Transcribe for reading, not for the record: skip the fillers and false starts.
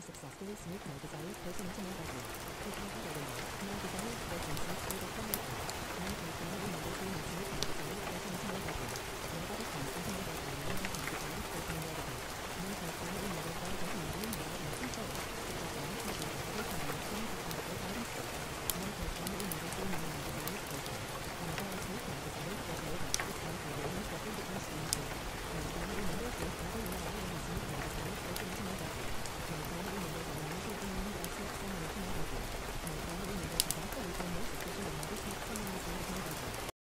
successfully sneak no desired person into my bedroom. Clicking other window, no desired person sneaks through the front window. 9.1 number 3 sneak